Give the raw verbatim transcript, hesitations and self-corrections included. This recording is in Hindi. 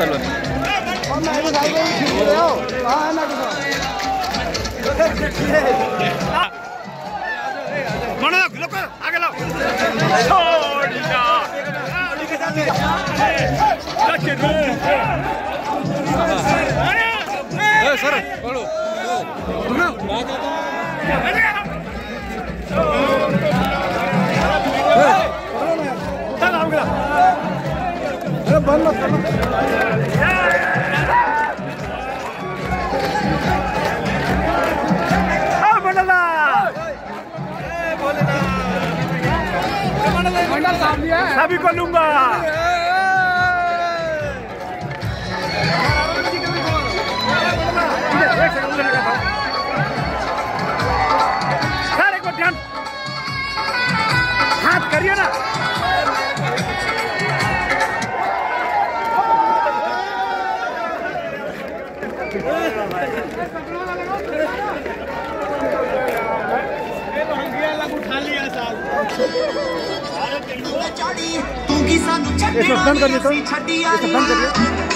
चलो आगे लाओ सर बंद मत करो। सभी को लूंगा। सारे को ध्यान हाथ करिए ना। उठा लिया साहब। तू की सानू छड्डी बंद कर दे तो बंद कर दे।